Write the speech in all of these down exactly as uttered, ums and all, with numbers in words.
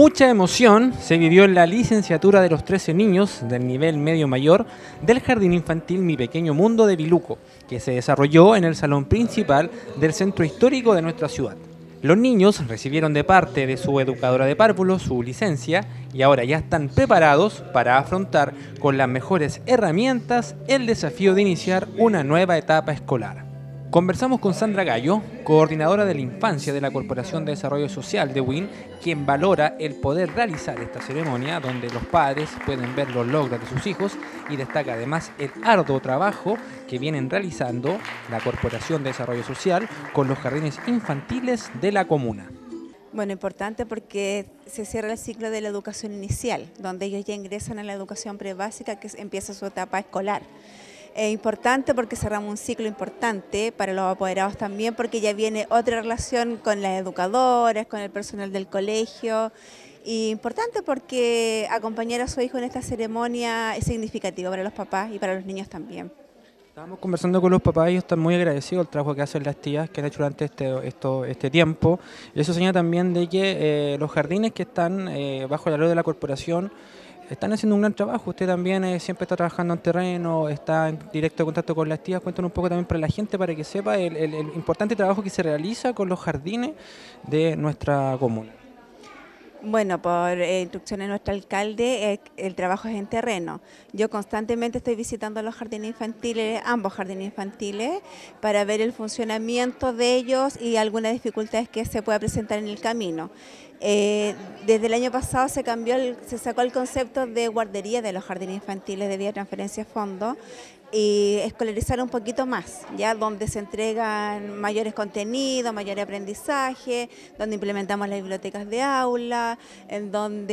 Mucha emoción se vivió en la licenciatura de los trece niños del nivel medio mayor del Jardín Infantil Mi Pequeño Mundo de Viluco, que se desarrolló en el salón principal del centro histórico de nuestra ciudad. Los niños recibieron de parte de su educadora de párvulos su licencia y ahora ya están preparados para afrontar con las mejores herramientas el desafío de iniciar una nueva etapa escolar. Conversamos con Sandra Gallo, coordinadora de la infancia de la Corporación de Desarrollo Social de W I N, quien valora el poder realizar esta ceremonia donde los padres pueden ver los logros de sus hijos y destaca además el arduo trabajo que vienen realizando la Corporación de Desarrollo Social con los jardines infantiles de la comuna. Bueno, importante porque se cierra el ciclo de la educación inicial, donde ellos ya ingresan a la educación prebásica que empieza su etapa escolar. Es importante porque cerramos un ciclo importante para los apoderados también, porque ya viene otra relación con las educadoras, con el personal del colegio. Y importante porque acompañar a su hijo en esta ceremonia es significativo para los papás y para los niños también. Estábamos conversando con los papás y ellos están muy agradecidos del trabajo que hacen las tías que han hecho durante este, esto, este tiempo. Y eso señala también de que eh, los jardines que están eh, bajo la ley de la corporación están haciendo un gran trabajo. Usted también eh, siempre está trabajando en terreno, está en directo contacto con las tías. Cuéntanos un poco también para la gente para que sepa el, el, el importante trabajo que se realiza con los jardines de nuestra comuna. Bueno, por eh, instrucciones de nuestro alcalde, eh, el trabajo es en terreno. Yo constantemente estoy visitando los jardines infantiles, ambos jardines infantiles, para ver el funcionamiento de ellos y algunas dificultades que se pueda presentar en el camino. Eh, desde el año pasado se cambió, el, se sacó el concepto de guardería de los jardines infantiles de vía transferencia de fondos y escolarizar un poquito más, ya donde se entregan mayores contenidos, mayor aprendizaje, donde implementamos las bibliotecas de aula, en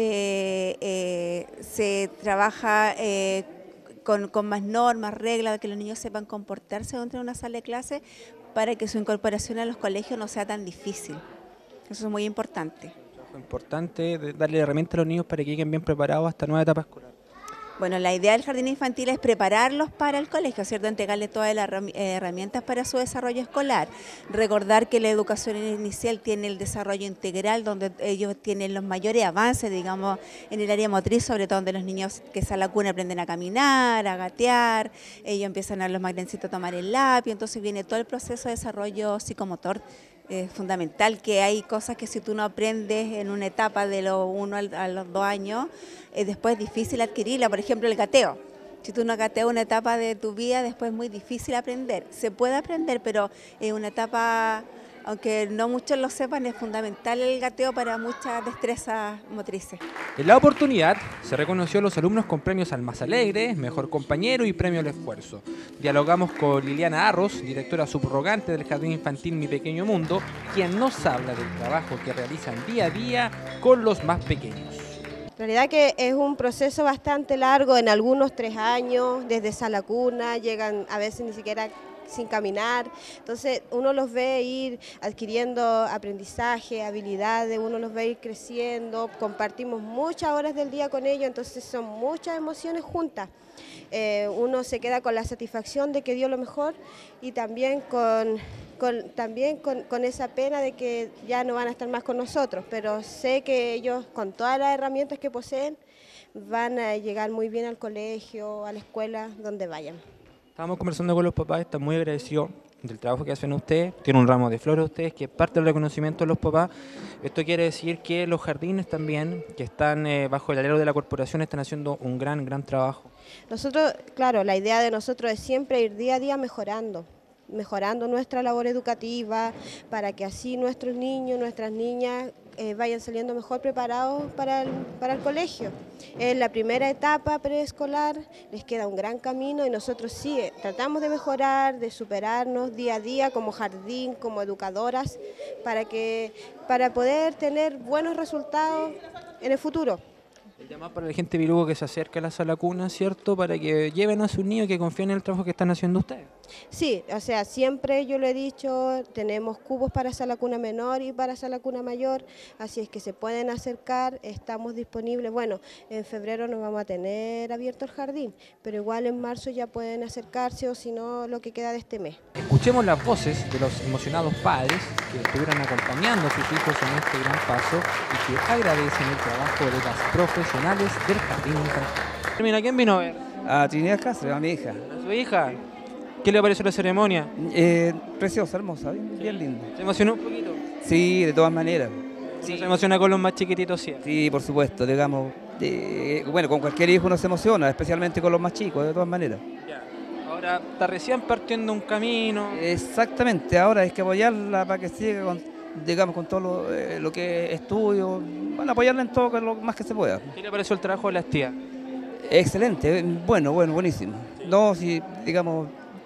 donde eh, se trabaja eh, con, con más normas, reglas, que los niños sepan comportarse dentro de una sala de clase para que su incorporación a los colegios no sea tan difícil. Eso es muy importante. Importante darle herramientas a los niños para que lleguen bien preparados a esta nueva etapa escolar. Bueno, la idea del jardín infantil es prepararlos para el colegio, ¿cierto? Entregarles todas las herramientas para su desarrollo escolar. Recordar que la educación inicial tiene el desarrollo integral, donde ellos tienen los mayores avances, digamos, en el área motriz, sobre todo donde los niños que salen a la cuna aprenden a caminar, a gatear, ellos empiezan a los más grandecitos a tomar el lápiz, entonces viene todo el proceso de desarrollo psicomotor. Es fundamental que hay cosas que si tú no aprendes en una etapa de los uno a los dos años, eh, después es difícil adquirirla. Por ejemplo, el gateo. Si tú no gateas una etapa de tu vida, después es muy difícil aprender. Se puede aprender, pero es una etapa, aunque no muchos lo sepan, es fundamental el gateo para muchas destrezas motrices. En la oportunidad se reconoció a los alumnos con premios al más alegre, mejor compañero y premio al esfuerzo. Dialogamos con Liliana Arros, directora subrogante del Jardín Infantil Mi Pequeño Mundo, quien nos habla del trabajo que realizan día a día con los más pequeños. En realidad que es un proceso bastante largo, en algunos tres años, desde sala cuna, llegan a veces ni siquiera sin caminar, entonces uno los ve ir adquiriendo aprendizaje, habilidades, uno los ve ir creciendo, compartimos muchas horas del día con ellos, entonces son muchas emociones juntas. Eh, uno se queda con la satisfacción de que dio lo mejor y también con, con, también con, con esa pena de que ya no van a estar más con nosotros, pero sé que ellos con todas las herramientas que poseen van a llegar muy bien al colegio, a la escuela, donde vayan. Estábamos conversando con los papás, están muy agradecidos del trabajo que hacen ustedes. Tienen un ramo de flores ustedes, que es parte del reconocimiento de los papás. Esto quiere decir que los jardines también, que están eh, bajo el alero de la corporación, están haciendo un gran, gran trabajo. Nosotros, claro, la idea de nosotros es siempre ir día a día mejorando, mejorando nuestra labor educativa, para que así nuestros niños, nuestras niñas eh, vayan saliendo mejor preparados para el, para el colegio. Es la primera etapa preescolar, les queda un gran camino y nosotros sí, eh, tratamos de mejorar, de superarnos día a día como jardín, como educadoras, para, que, para poder tener buenos resultados en el futuro. El llamado para la gente de Viluco que se acerque a la sala cuna, ¿cierto? Para que lleven a sus niños, que confíen en el trabajo que están haciendo ustedes. Sí, o sea, siempre yo lo he dicho, tenemos cubos para sala cuna menor y para sala cuna mayor, así es que se pueden acercar, estamos disponibles. Bueno, en febrero no vamos a tener abierto el jardín, pero igual en marzo ya pueden acercarse o si no, lo que queda de este mes. Escuchemos las voces de los emocionados padres que estuvieron acompañando a sus hijos en este gran paso y que agradecen el trabajo de las profesionales del jardín infantil. Mira, ¿quién vino a ver? A Trinidad Cáceres, a mi hija. ¿A su hija? ¿Qué le pareció la ceremonia? Eh, preciosa, hermosa, bien, bien linda. ¿Se emocionó un poquito? Sí, de todas maneras. Sí. ¿Se emociona con los más chiquititos siempre? Sí, por supuesto, digamos. Eh, bueno, con cualquier hijo uno se emociona, especialmente con los más chicos, de todas maneras. Ya. Ahora, está recién partiendo un camino. Exactamente, ahora hay que apoyarla para que siga con, digamos, con todo lo, eh, lo que es estudio. Bueno, apoyarla en todo lo más que se pueda. ¿Qué le pareció el trabajo de las tías? Excelente, bueno, bueno, buenísimo. No, si, digamos,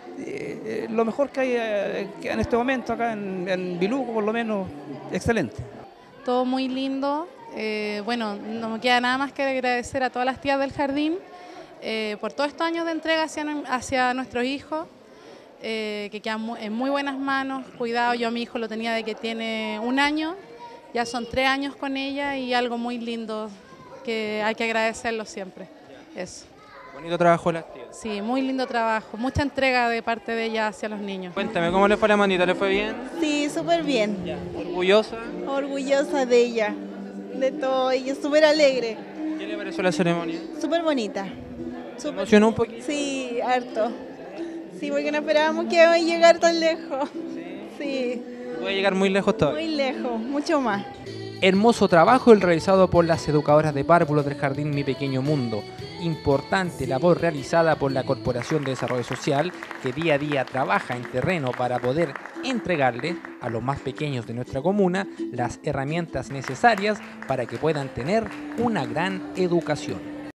eh, lo mejor que hay eh, que en este momento acá en, en Biluco, por lo menos, excelente. Todo muy lindo. Eh, bueno, no me queda nada más que agradecer a todas las tías del jardín eh, por todos estos años de entrega hacia, hacia nuestros hijos, eh, que quedan muy, en muy buenas manos. Cuidado, yo a mi hijo lo tenía de que tiene un año, ya son tres años con ella y algo muy lindo que hay que agradecerlo siempre. Eso. Bonito trabajo de las tías. Sí, muy lindo trabajo, mucha entrega de parte de ella hacia los niños. Cuéntame, ¿cómo le fue a la Mandita? ¿Le fue bien? Sí, súper bien. Ya. ¿Orgullosa? Orgullosa de ella, de todo, ella es súper alegre, ¿Qué le pareció la ceremonia? súper bonita. ¿Se Súper- emocionó un poquito? Sí, harto. Sí, porque no esperábamos que iba a llegar tan lejos. Sí, Puede llegar muy lejos todavía. muy lejos, mucho más. Hermoso trabajo el realizado por las educadoras de párvulos del Jardín Mi Pequeño Mundo. Importante labor realizada por la Corporación de Desarrollo Social, que día a día trabaja en terreno para poder entregarle a los más pequeños de nuestra comuna las herramientas necesarias para que puedan tener una gran educación.